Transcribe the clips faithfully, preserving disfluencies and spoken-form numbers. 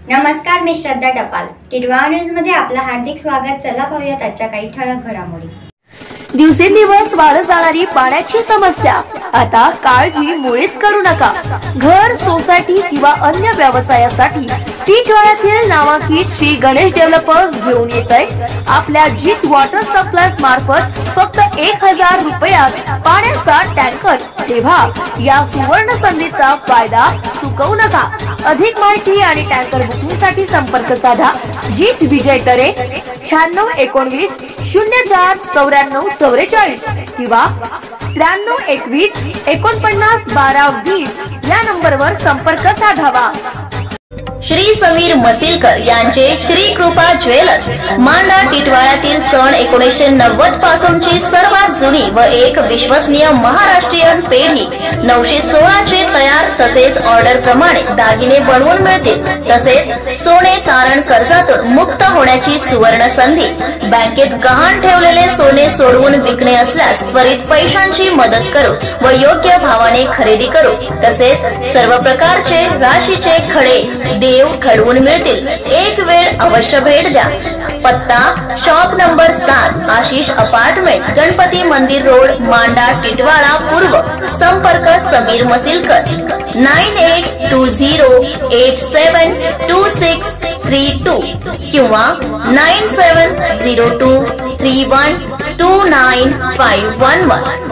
नमस्कार, मी श्रद्धा टपाल. टिटवाळा न्यूज मध्ये आपलं हार्दिक स्वागत. चला पाहूयात आजच्या काही ठळक घडामोडी. दिवसेंदिवस वाढत जाणारी पाण्याची समस्या आता काळजी मुळीच करू नका. घर, सोसायटी किंवा अन्य व्यवसायासाठी टिटवाळ्यातील नामांकित श्री गणेश डेव्हलपर्स घेऊन येत आहे आपल्या जीत वॉटर सप्लाय मार्फत फक्त एक हजार रुपयात पाण्याचा टँकर. तेव्हा या सुवर्ण संधीचा फायदा चुकवू नका. अधिक माहिती आणि टँकर बुकिंग साठी संपर्क साधा जीत विजय तरे शहाण्णव एकोणवीस शून्य चार चौऱ्याण्णव चौवेचाळीस किंवा त्र्याण्णव एकवीस एकोणपन्नास बारा वीस या नंबरवर संपर्क साधावा. श्री समीर मसिलकर यांचे श्री कृपा ज्वेलर्स मांडा टिटवाळ्यातील सन एकोणीसशे नव्वद पासूनची सर्वात जुनी व एक विश्वसनीय महाराष्ट्रीयन पेढी नऊशे सोळा चे तयार तसेच ऑर्डर प्रमाणे दागिने बनवून मिळतील. तसेच सोने तारण कर्जातून मुक्त होण्याची सुवर्ण संधी. बँकेत गहाण ठेवलेले सोने सोडवून विकणे असल्यास त्वरित पैशांची मदत करू व योग्य भावाने खरेदी करू. तसेच सर्व प्रकारचे राशीचे खडे देव घडवून मिळतील. एक वेळ अवश्य भेट द्या. पत्ता शॉप नंबर सात आशिष अपार्टमेंट, गणपती मंदिर रोड, मांडा टिटवाळा पूर्व. संपर्क Sameer Masilkar nine eight two zero eight seven two six three two किंवा nine seven zero two three one two nine five one one.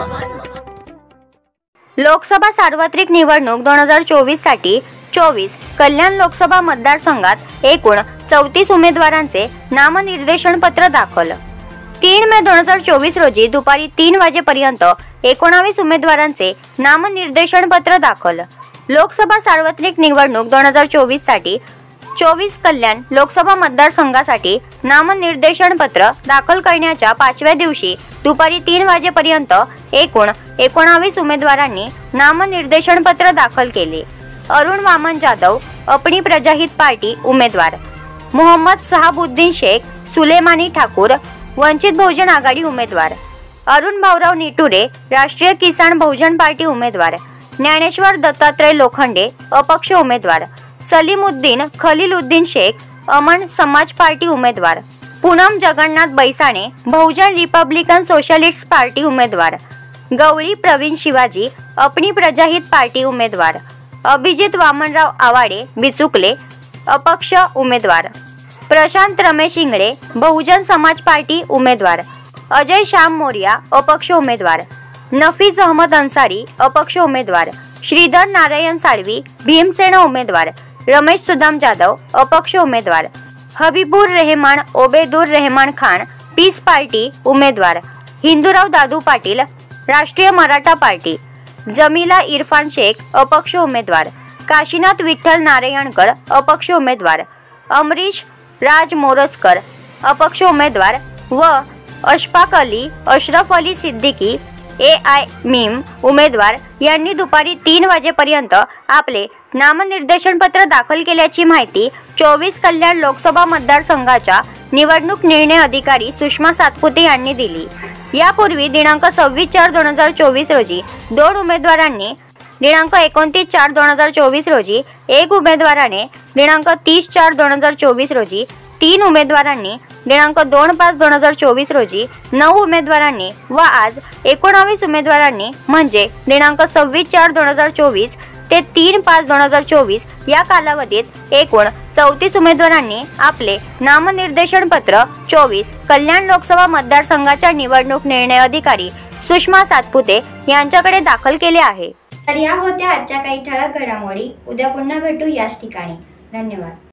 Lok Sabha सार्वत्रिक निवडणूक दोन हजार चोवीस साठी चोवीस कल्याण लोकसभा मतदारसंघात एकूण चौतीस उमेदवारांचे नामनिर्देशन पत्र दाखल. तीन मे दोन हजार चोवीस रोजी दुपारी तीन वाजेपर्यंत एकोणावीस उमेदवारांचे नामनिर्देशन पत्र दाखल. लोकसभा सार्वत्रिक निवडणूक दोन हजार चोवीस साठी चोवीस कल्याण लोकसभा मतदारसंघासाठी नामनिर्देशन पत्र दाखल करण्याच्या पाचव्या दिवशी दुपारी तीन वाजेपर्यंत एकूण एकोणावीस उमेदवारांनी नामनिर्देशन पत्र दाखल केले. अरुण वामन जाधव अपनी प्रजाहित पार्टी उमेदवार, मोहम्मद सहाबुद्दीन शेख सुलेमानी ठाकूर वंचित बहुजन आघाडी उमेदवार, अरुण भाऊराव निटुरे राष्ट्रीय किसान बहुजन पार्टी उमेदवार, ज्ञानेश्वर दत्तात्रय लोखंडे अपक्ष उमेदवार, सलीमुद्दीन खलीलुद्दीन शेख अमन समाज पार्टी उमेदवार, Poonam Jagannath Baisane Bahujan Republican Socialist party उमेदवार, गवळी प्रवीण शिवाजी अपनी प्रजाहित पार्टी उमेदवार, अभिजित वामनराव आवाडे बिचुकले अपक्ष उमेदवार, प्रशांत रमेश इंगळे बहुजन समाज पार्टी उमेदवार, अजय श्याम मोरिया अपक्ष उमेदवार, नफीज अहमद अन्सारी अपक्ष उमेदवार, श्रीधर नारायण साळवी भीमसेना उमेदवार, रमेश सुदाम जाधव अपक्ष उमेदवार, हबीबुर रहमान ओबेदुर रहमान खान पीस पार्टी उमेदवार, हिंदूराव दादू पाटील राष्ट्रीय मराठा पार्टी, जमीला इरफान शेख अपक्ष उमेदवार, काशीनाथ विठ्ठल नारायणकर अपक्ष उमेदवार, अमरीश राज मोरजकर अपक्ष उमेदवार व Ashfaq Ali Ashraf Ali Siddiqui A I MIM उमेदवार यांनी दुपारी तीन वाजेपर्यंत आपले नामनिर्देशन पत्र दाखल केल्याची माहिती चोवीस कल्याण लोकसभा मतदारसंघाच्या निवडणूक निर्णय अधिकारी सुषमा सातपुते यांनी दिली. यापूर्वी दिनांक सव्वीस चार दोन हजार चोवीस रोजी दोन उमेदवारांनी, दिनांक एकोणतीस चार दोन हजार चोवीस रोजी एक उमेदवाराने, दिनांक तीस चार दोन हजार चोवीस रोजी तीन उमेदवारांनी, दिनांक दोन पाच दोन हजार चोवीस रोजी नऊ उमेदवारांनी व आज एकोणावीस उमेदवारांनी म्हणजे दिनांक सव्वीस चार दोन हजार चोवीस ते तीन पाच दोन हजार चोवीस या कालावधीत एकूण चौतीस उमेदवारांनी आपले नामनिर्देशन पत्र चोवीस कल्याण लोकसभा मतदारसंघाच्या निवडणूक निर्णय अधिकारी सुषमा सातपुते यांच्याकडे दाखल केले आहे. तर या होत्या आजच्या काही ठळक घडामोडी. उद्या पुन्हा भेटू याच ठिकाणी. धन्यवाद.